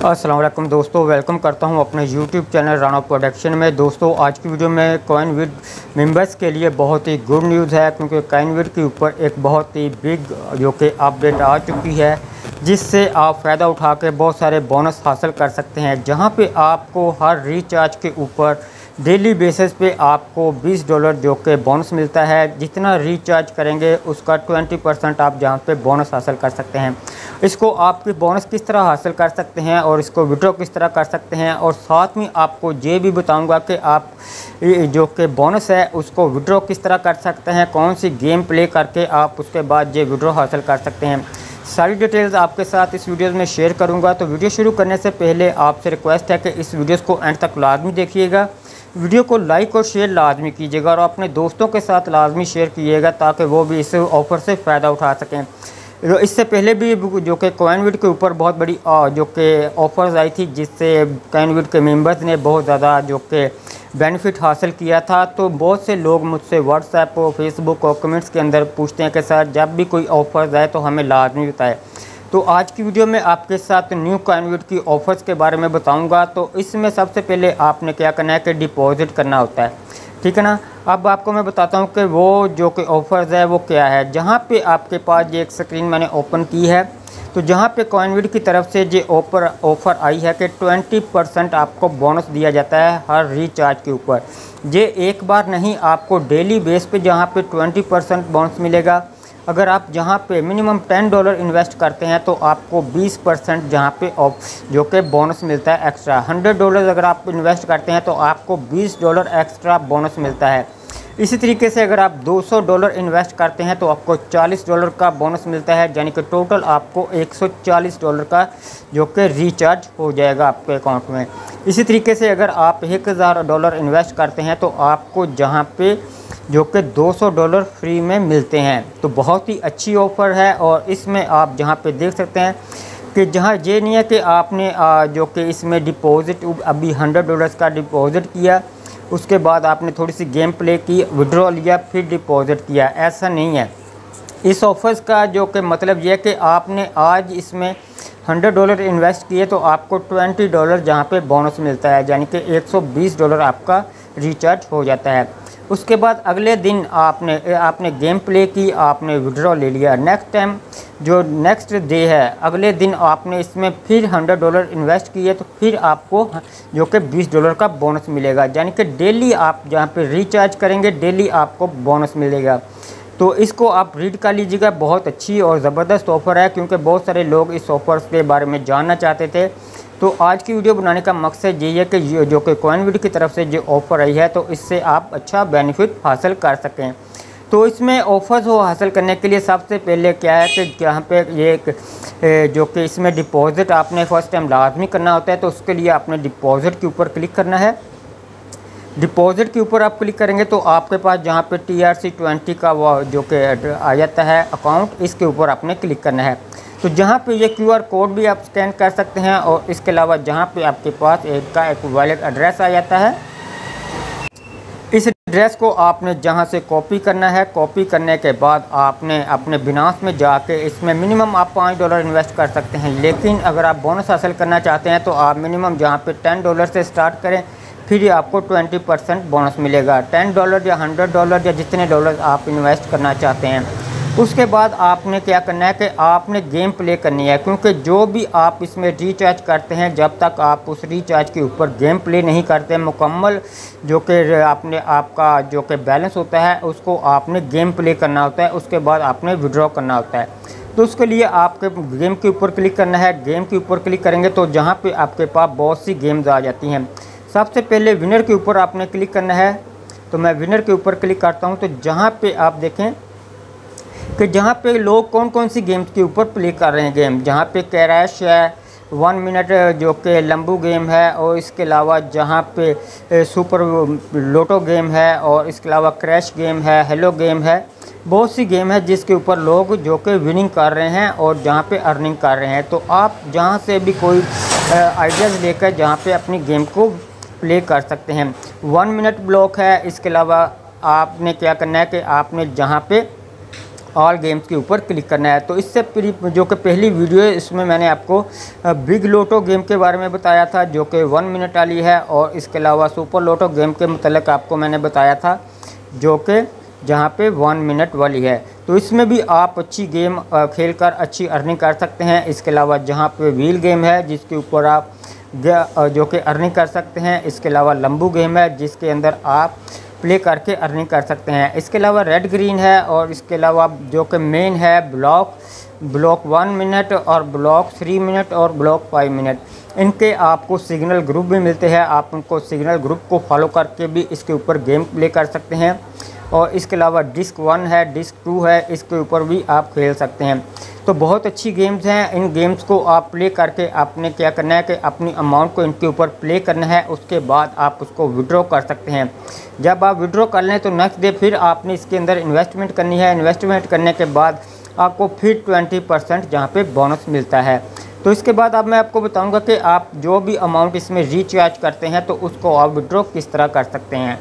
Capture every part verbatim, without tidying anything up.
अस्सलाम वालेकुम दोस्तों, वेलकम करता हूं अपने यूट्यूब चैनल राणा प्रोडक्शन में। दोस्तों आज की वीडियो में कॉइनविड मेंबर्स के लिए बहुत ही गुड न्यूज़ है, क्योंकि कॉइनविड के ऊपर एक बहुत ही बिग जो कि अपडेट आ चुकी है, जिससे आप फ़ायदा उठा के बहुत सारे बोनस हासिल कर सकते हैं। जहां पे आपको हर रिचार्ज के ऊपर डेली बेसिस पे आपको बीस डॉलर जो कि बोनस मिलता है। जितना रिचार्ज करेंगे उसका बीस परसेंट आप जहां पे बोनस हासिल कर सकते हैं। इसको आपकी बोनस किस तरह हासिल कर सकते हैं और इसको विड्रॉ किस तरह कर सकते हैं, और साथ में आपको ये भी बताऊंगा कि आप जो कि बोनस है उसको विड्रॉ किस तरह कर सकते हैं, कौन सी गेम प्ले करके आप उसके बाद ये विड्रॉ हासिल कर सकते हैं। सारी डिटेल्स आपके साथ इस वीडियो में शेयर करूंगा। तो वीडियो शुरू करने से पहले आपसे रिक्वेस्ट है कि इस वीडियो को एंड तक लाजमी देखिएगा। वीडियो को लाइक और शेयर लाजमी कीजिएगा और अपने दोस्तों के साथ लाजमी शेयर कीजिएगा, ताकि वो भी इस ऑफ़र से फ़ायदा उठा सकें। इससे पहले भी जो कि कॉइनविड के ऊपर बहुत बड़ी जो कि ऑफ़र्स आई थी, जिससे कॉइनविड के मेंबर्स ने बहुत ज़्यादा जो कि बेनिफिट हासिल किया था। तो बहुत से लोग मुझसे व्हाट्सएप और फेसबुक और कमेंट्स के अंदर पूछते हैं कि सर जब भी कोई ऑफ़र्स आए तो हमें लाजमी बताएं। तो आज की वीडियो में आपके साथ न्यू कॉइनविड की ऑफ़र्स के बारे में बताऊंगा। तो इसमें सबसे पहले आपने क्या करना है कि डिपॉजिट करना होता है, ठीक है ना। अब आपको मैं बताता हूं कि वो जो कि ऑफ़र्स है वो क्या है। जहां पे आपके पास ये एक स्क्रीन मैंने ओपन की है, तो जहां पे कॉइनविड की तरफ से ये ऑफर ऑफ़र आई है कि बीस परसेंट आपको बोनस दिया जाता है हर रिचार्ज के ऊपर। ये एक बार नहीं, आपको डेली बेस पे जहां पे बीस परसेंट बोनस मिलेगा। अगर आप जहां पे मिनिमम दस डॉलर इन्वेस्ट करते हैं तो आपको बीस परसेंट जहां पे ऑफ जो कि बोनस मिलता है एक्स्ट्रा। सौ डॉलर अगर आप इन्वेस्ट करते हैं तो आपको बीस डॉलर एक्स्ट्रा बोनस मिलता है। इसी तरीके से अगर आप दो सौ डॉलर इन्वेस्ट करते हैं तो आपको चालीस डॉलर का बोनस मिलता है, यानी कि टोटल आपको एक सौ चालीस डॉलर का जो कि रिचार्ज हो जाएगा आपके अकाउंट में। इसी तरीके से अगर आप एक हज़ार डॉलर इन्वेस्ट करते हैं तो आपको जहां पे जो कि दो सौ डॉलर फ्री में मिलते हैं। तो बहुत ही अच्छी ऑफ़र है, और इसमें आप जहां पे देख सकते हैं कि जहां ये नहीं है कि आपने जो कि इसमें डिपॉजिट अभी हंड्रेड डॉलर्स का डिपॉजिट किया, उसके बाद आपने थोड़ी सी गेम प्ले की, विड्रॉ लिया, फिर डिपॉजिट किया, ऐसा नहीं है। इस ऑफ़र्स का जो कि मतलब ये है कि आपने आज इसमें हंड्रेड डॉलर इन्वेस्ट किए तो आपको बीस डॉलर जहां पे बोनस मिलता है, यानी कि एक सौ बीस डॉलर आपका रिचार्ज हो जाता है। उसके बाद अगले दिन आपने आपने गेम प्ले की, आपने विड्रॉ ले लिया। नेक्स्ट टाइम जो नेक्स्ट डे है, अगले दिन आपने इसमें फिर हंड्रेड डॉलर इन्वेस्ट किए तो फिर आपको जो कि बीस डॉलर का बोनस मिलेगा, यानी कि डेली आप जहाँ पे रिचार्ज करेंगे डेली आपको बोनस मिलेगा। तो इसको आप रीड कर लीजिएगा, बहुत अच्छी और ज़बरदस्त ऑफ़र है, क्योंकि बहुत सारे लोग इस ऑफ़र के बारे में जानना चाहते थे। तो आज की वीडियो बनाने का मकसद ये है कि ये जो कि कॉइनविड की तरफ से जो ऑफ़र आई है, तो इससे आप अच्छा बेनिफिट हासिल कर सकें। तो इसमें ऑफ़र्स को हासिल करने के लिए सबसे पहले क्या है कि यहाँ पे ये एक जो कि इसमें डिपॉजिट आपने फ़र्स्ट टाइम लाजमी करना होता है। तो उसके लिए आपने डिपॉजिट के ऊपर क्लिक करना है। डिपॉजिट के ऊपर आप क्लिक करेंगे तो आपके पास जहाँ पे टी आर सी ट्वेंटी का वो जो कि आ जाता है अकाउंट, इसके ऊपर आपने क्लिक करना है। तो जहाँ पे ये क्यू आर कोड भी आप स्कैन कर सकते हैं, और इसके अलावा जहाँ पे आपके पास एक का एक वॉलेट एड्रेस आ जाता है, इस एड्रेस को आपने जहाँ से कॉपी करना है। कॉपी करने के बाद आपने अपने बिनास में जाके इसमें मिनिमम आप पाँच डॉलर इन्वेस्ट कर सकते हैं, लेकिन अगर आप बोनस हासिल करना चाहते हैं तो आप मिनिमम जहाँ पे टेन डॉलर से स्टार्ट करें, फिर आपको बीस परसेंट बोनस मिलेगा। टेन डॉलर या हंड्रेड डॉलर या जितने डॉलर आप इन्वेस्ट करना चाहते हैं। उसके बाद आपने क्या करना है कि आपने गेम प्ले करनी है, क्योंकि जो भी आप इसमें रिचार्ज करते हैं, जब तक आप उस रिचार्ज के ऊपर गेम प्ले नहीं करते मुकम्मल जो कि आपने आपका जो कि बैलेंस होता है उसको आपने गेम प्ले करना होता है। उसके बाद आपने विड्रॉ करना होता है। तो उसके लिए आपके गेम के ऊपर क्लिक करना है। गेम के ऊपर क्लिक करेंगे तो जहाँ पे आपके पास बहुत सी गेम्स आ जाती हैं। सबसे पहले विनर के ऊपर आपने क्लिक करना है। तो मैं विनर के ऊपर क्लिक करता हूँ, तो जहाँ पे आप देखें कि जहाँ पे लोग कौन कौन सी गेम्स के ऊपर प्ले कर रहे हैं गेम, जहाँ पे कैरैश है, वन मिनट जो कि लंबू गेम है, और इसके अलावा जहाँ पे सुपर लोटो गेम है, और इसके अलावा क्रैश गेम है, हेलो गेम है, बहुत सी गेम है जिसके ऊपर लोग जो कि विनिंग कर रहे हैं और जहाँ पे अर्निंग कर रहे हैं। तो आप जहाँ से भी कोई आइडियाज़ लेकर जहाँ पे अपनी गेम को प्ले कर सकते हैं। वन मिनट ब्लॉक है। इसके अलावा आपने क्या करना है कि आपने जहाँ पे ऑल गेम्स के ऊपर क्लिक करना है। तो इससे जो कि पहली वीडियो है इसमें मैंने आपको बिग लोटो गेम के बारे में बताया था जो कि वन मिनट वाली है, और इसके अलावा सुपर लोटो गेम के मतलब आपको मैंने बताया था जो कि जहाँ पे वन मिनट वाली है। तो इसमें भी आप अच्छी गेम खेलकर अच्छी अर्निंग कर सकते हैं। इसके अलावा जहाँ पे व्हील गेम है जिसके ऊपर आप जो कि अर्निंग कर सकते हैं। इसके अलावा लंबू गेम है जिसके अंदर आप प्ले करके अर्निंग कर सकते हैं। इसके अलावा रेड ग्रीन है, और इसके अलावा जो कि मेन है ब्लॉक ब्लॉक वन मिनट और ब्लॉक थ्री मिनट और ब्लॉक फाइव मिनट। इनके आपको सिग्नल ग्रुप भी मिलते हैं, आप उनको सिग्नल ग्रुप को फॉलो करके भी इसके ऊपर गेम प्ले कर सकते हैं। और इसके अलावा डिस्क वन है, डिस्क टू है, इसके ऊपर भी आप खेल सकते हैं। तो बहुत अच्छी गेम्स हैं। इन गेम्स को आप प्ले करके आपने क्या करना है कि अपनी अमाउंट को इनके ऊपर प्ले करना है, उसके बाद आप उसको विड्रॉ कर सकते हैं। जब आप विड्रॉ कर लें तो नेक्स्ट डे फिर आपने इसके अंदर इन्वेस्टमेंट करनी है। इन्वेस्टमेंट करने के बाद आपको फिर ट्वेंटी परसेंट जहाँ पे बोनस मिलता है। तो इसके बाद अब मैं आपको बताऊंगा कि आप जो भी अमाउंट इसमें रिचार्ज करते हैं तो उसको आप विड्रॉ किस तरह कर सकते हैं।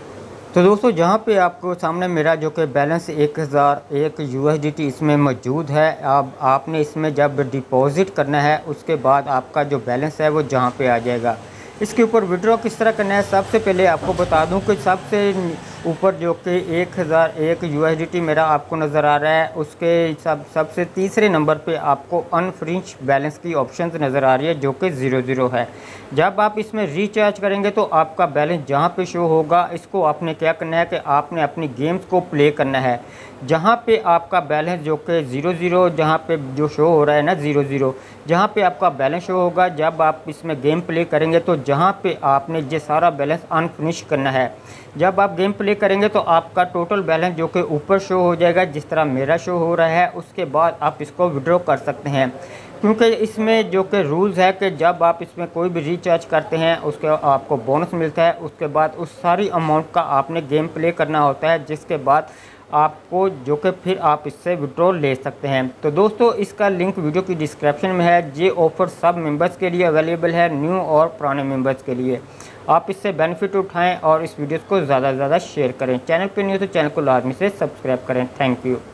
तो दोस्तों जहाँ पे आपको सामने मेरा जो कि बैलेंस एक हज़ार एक यू एस डी टी इसमें मौजूद है। अब आपने इसमें जब डिपॉज़िट करना है उसके बाद आपका जो बैलेंस है वो जहाँ पे आ जाएगा। इसके ऊपर विड्रॉ किस तरह करना है, सबसे पहले आपको बता दूं कि सबसे ऊपर जो कि एक हज़ार एक यू एस डी टी मेरा आपको नज़र आ रहा है, उसके सब सबसे तीसरे नंबर पे आपको अनफ्रिंच बैलेंस की ऑप्शन नज़र आ रही है जो कि ज़ीरो ज़ीरो है। जब आप इसमें रिचार्ज करेंगे तो आपका बैलेंस जहाँ पे शो होगा, इसको आपने क्या करना है कि आपने अपनी गेम्स को प्ले करना है। जहाँ पे आपका बैलेंस जो कि ज़ीरो ज़ीरो जहाँ पे जो शो हो रहा है ना ज़ीरो ज़ीरो जहाँ पे आपका बैलेंस शो होगा, जब आप इसमें गेम प्ले करेंगे तो जहाँ पे आपने ये सारा बैलेंस अनफिनिश करना है। जब आप गेम प्ले करेंगे तो आपका टोटल बैलेंस जो कि ऊपर शो हो जाएगा, जिस तरह मेरा शो हो रहा है। उसके बाद आप इसको विड्रॉ कर सकते हैं, क्योंकि इसमें जो कि रूल्स है कि जब आप इसमें कोई भी रिचार्ज करते हैं उसके आपको बोनस मिलता है। उसके बाद उस सारी अमाउंट का आपने गेम प्ले करना होता है, जिसके बाद आपको जो कि फिर आप इससे विड्रॉ ले सकते हैं। तो दोस्तों इसका लिंक वीडियो की डिस्क्रिप्शन में है। ये ऑफ़र सब मेंबर्स के लिए अवेलेबल है, न्यू और पुराने मेंबर्स के लिए। आप इससे बेनिफिट उठाएं और इस वीडियो को ज़्यादा से ज़्यादा शेयर करें। चैनल पे न्यू तो चैनल को लाजमी से सब्सक्राइब करें। Thank you.